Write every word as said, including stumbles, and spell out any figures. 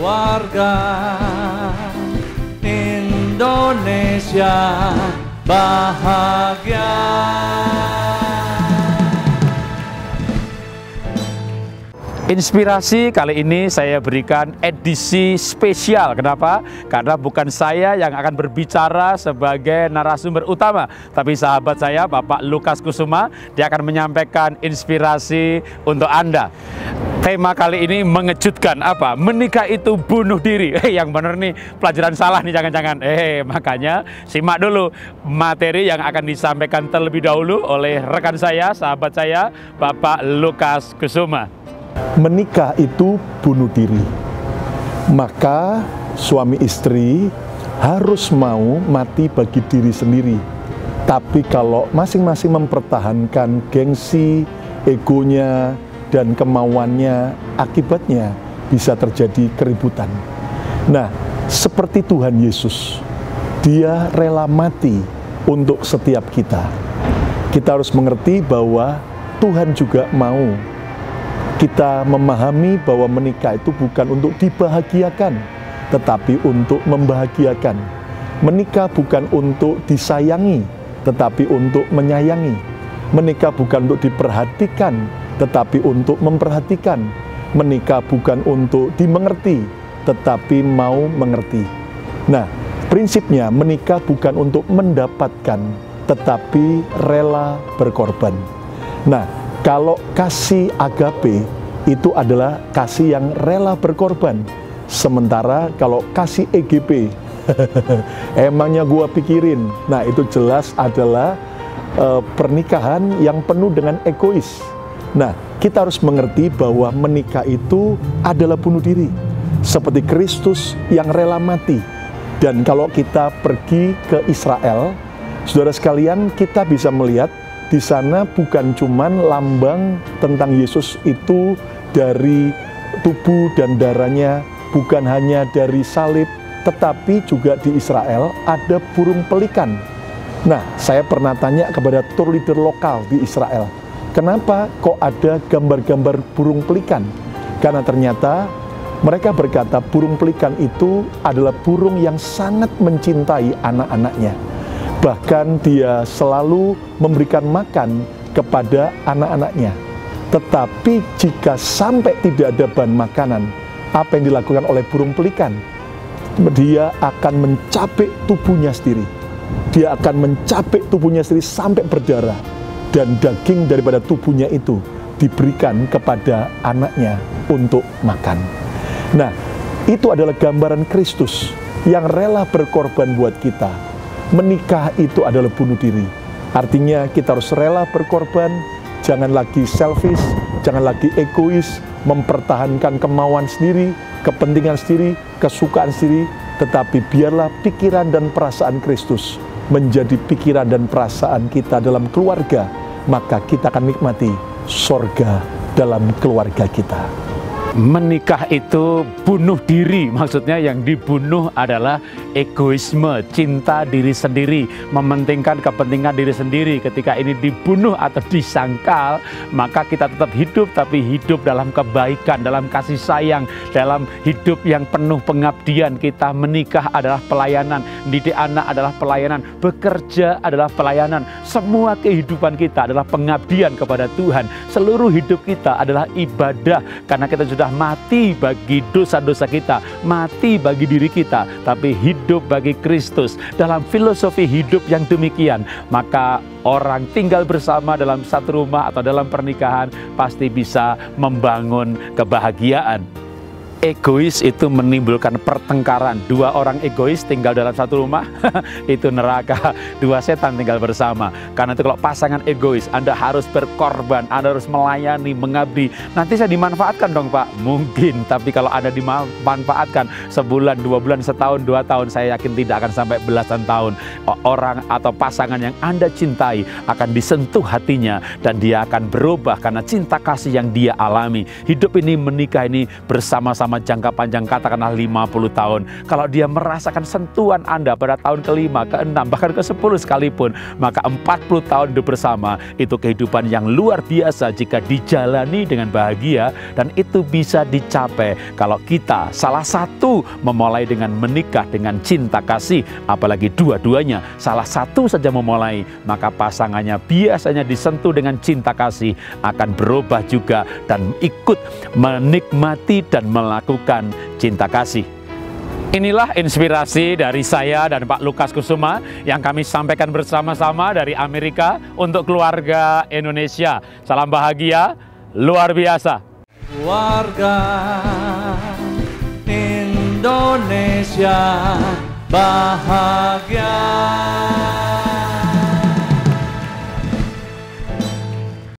Keluarga Indonesia bahagia. Inspirasi kali ini saya berikan edisi spesial. Kenapa? Karena bukan saya yang akan berbicara sebagai narasumber utama, tapi sahabat saya, Bapak Lukas Kusuma. Dia akan menyampaikan inspirasi untuk Anda. Tema kali ini mengejutkan. Apa? Menikah itu bunuh diri. Eh, yang bener nih, pelajaran salah nih, jangan-jangan. Eh, makanya simak dulu materi yang akan disampaikan terlebih dahulu oleh rekan saya, sahabat saya, Bapak Lukas Kusuma. Menikah itu bunuh diri. Maka suami istri harus mau mati bagi diri sendiri. Tapi kalau masing-masing mempertahankan gengsi, egonya, dan kemauannya, akibatnya bisa terjadi keributan. Nah, seperti Tuhan Yesus, Dia rela mati untuk setiap kita. Kita harus mengerti bahwa Tuhan juga mau kita memahami bahwa menikah itu bukan untuk dibahagiakan, tetapi untuk membahagiakan. Menikah bukan untuk disayangi, tetapi untuk menyayangi. Menikah bukan untuk diperhatikan, tetapi untuk memperhatikan. Menikah bukan untuk dimengerti, tetapi mau mengerti. Nah, prinsipnya menikah bukan untuk mendapatkan, tetapi rela berkorban. Nah, kalau kasih agape itu adalah kasih yang rela berkorban. Sementara kalau kasih E G P, emangnya gua pikirin. Nah, itu jelas adalah e, pernikahan yang penuh dengan egois. Nah, kita harus mengerti bahwa menikah itu adalah bunuh diri. Seperti Kristus yang rela mati. Dan kalau kita pergi ke Israel, saudara sekalian, kita bisa melihat di sana bukan cuman lambang tentang Yesus itu dari tubuh dan darahnya, bukan hanya dari salib, tetapi juga di Israel ada burung pelikan. Nah, saya pernah tanya kepada tour leader lokal di Israel, kenapa kok ada gambar-gambar burung pelikan? Karena ternyata mereka berkata burung pelikan itu adalah burung yang sangat mencintai anak-anaknya. Bahkan dia selalu memberikan makan kepada anak-anaknya. Tetapi jika sampai tidak ada bahan makanan, apa yang dilakukan oleh burung pelikan? Dia akan mencapik tubuhnya sendiri. Dia akan mencapik tubuhnya sendiri sampai berdarah. Dan daging daripada tubuhnya itu diberikan kepada anaknya untuk makan. Nah, itu adalah gambaran Kristus yang rela berkorban buat kita. Menikah itu adalah bunuh diri. Artinya kita harus rela berkorban, jangan lagi selfish, jangan lagi egois, mempertahankan kemauan sendiri, kepentingan sendiri, kesukaan sendiri, tetapi biarlah pikiran dan perasaan Kristus menjadi pikiran dan perasaan kita dalam keluarga, maka kita akan nikmati sorga dalam keluarga kita. Menikah itu bunuh diri, maksudnya yang dibunuh adalah egoisme, cinta diri sendiri, mementingkan kepentingan diri sendiri. Ketika ini dibunuh atau disangkal, maka kita tetap hidup, tapi hidup dalam kebaikan, dalam kasih sayang, dalam hidup yang penuh pengabdian. Kita menikah adalah pelayanan, didik anak adalah pelayanan, bekerja adalah pelayanan. Semua kehidupan kita adalah pengabdian kepada Tuhan. Seluruh hidup kita adalah ibadah, karena kita sudah mati bagi dosa-dosa kita, mati bagi diri kita, tapi hidup bagi Kristus. Dalam filosofi hidup yang demikian, maka orang tinggal bersama dalam satu rumah atau dalam pernikahan pasti bisa membangun kebahagiaan. Egois itu menimbulkan pertengkaran. Dua orang egois tinggal dalam satu rumah, itu neraka. Dua setan tinggal bersama. Karena itu kalau pasangan egois, Anda harus berkorban, Anda harus melayani, mengabdi. Nanti saya dimanfaatkan dong Pak? Mungkin, tapi kalau Anda dimanfaatkan sebulan, dua bulan, setahun, dua tahun, saya yakin tidak akan sampai belasan tahun. Orang atau pasangan yang Anda cintai akan disentuh hatinya, dan dia akan berubah karena cinta kasih yang dia alami. Hidup ini, menikah ini bersama-sama selama jangka panjang, katakanlah lima puluh tahun. Kalau dia merasakan sentuhan Anda pada tahun kelima, keenam, bahkan ke sepuluh sekalipun, maka empat puluh tahun hidup bersama itu kehidupan yang luar biasa jika dijalani dengan bahagia, dan itu bisa dicapai kalau kita salah satu memulai dengan menikah dengan cinta kasih, apalagi dua-duanya salah satu saja memulai, maka pasangannya biasanya disentuh dengan cinta kasih akan berubah juga dan ikut menikmati dan melakukan cinta kasih. Inilah inspirasi dari saya dan Pak Lukas Kusuma yang kami sampaikan bersama-sama dari Amerika untuk keluarga Indonesia. Salam bahagia luar biasa. Keluarga Indonesia bahagia.